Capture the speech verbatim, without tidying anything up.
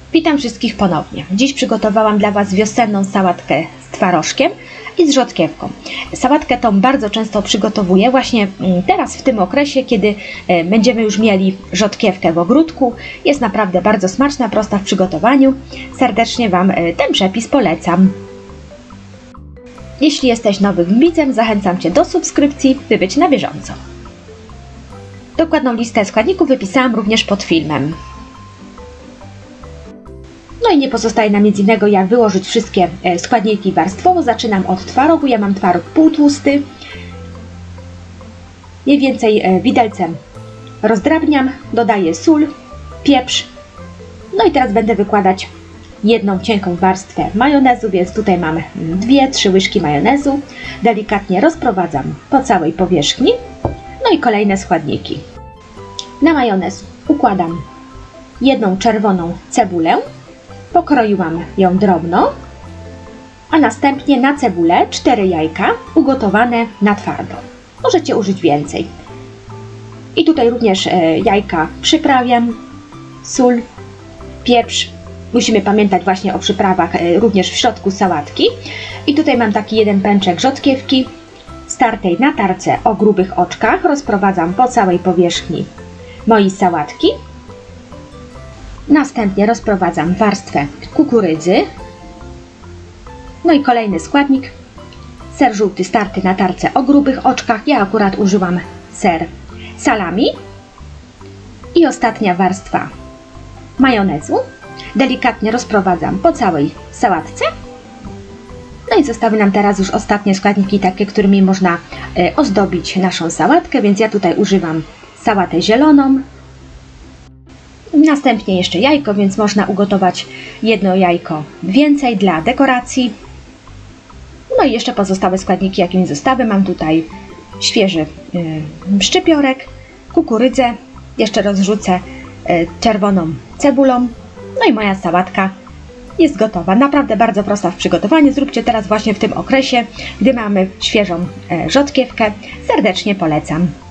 Witam wszystkich ponownie. Dziś przygotowałam dla Was wiosenną sałatkę z twarożkiem i z rzodkiewką. Sałatkę tą bardzo często przygotowuję właśnie teraz w tym okresie, kiedy będziemy już mieli rzodkiewkę w ogródku. Jest naprawdę bardzo smaczna, prosta w przygotowaniu. Serdecznie Wam ten przepis polecam. Jeśli jesteś nowym widzem, zachęcam Cię do subskrypcji, by być na bieżąco. Dokładną listę składników wypisałam również pod filmem. No i nie pozostaje nam nic innego, jak wyłożyć wszystkie składniki warstwowo. Zaczynam od twarogu. Ja mam twaróg półtłusty. Mniej więcej widelcem rozdrabniam, dodaję sól, pieprz. No i teraz będę wykładać jedną cienką warstwę majonezu, więc tutaj mam dwie trzy łyżki majonezu. Delikatnie rozprowadzam po całej powierzchni. No i kolejne składniki. Na majonez układam jedną czerwoną cebulę. Pokroiłam ją drobno, a następnie na cebulę cztery jajka ugotowane na twardo. Możecie użyć więcej. I tutaj również jajka przyprawiam, sól, pieprz. Musimy pamiętać właśnie o przyprawach również w środku sałatki. I tutaj mam taki jeden pęczek rzodkiewki startej na tarce o grubych oczkach. Rozprowadzam po całej powierzchni mojej sałatki. Następnie rozprowadzam warstwę kukurydzy. No i kolejny składnik. Ser żółty starty na tarce o grubych oczkach. Ja akurat użyłam ser salami. I ostatnia warstwa majonezu. Delikatnie rozprowadzam po całej sałatce. No i zostały nam teraz już ostatnie składniki, takie, którymi można ozdobić naszą sałatkę. Więc ja tutaj używam sałatę zieloną. Następnie jeszcze jajko, więc można ugotować jedno jajko więcej dla dekoracji. No i jeszcze pozostałe składniki, jakie mi zostały. Mam tutaj świeży yy, szczypiorek, kukurydzę, jeszcze rozrzucę yy, czerwoną cebulą. No i moja sałatka jest gotowa. Naprawdę bardzo prosta w przygotowaniu. Zróbcie teraz właśnie w tym okresie, gdy mamy świeżą yy, rzodkiewkę. Serdecznie polecam.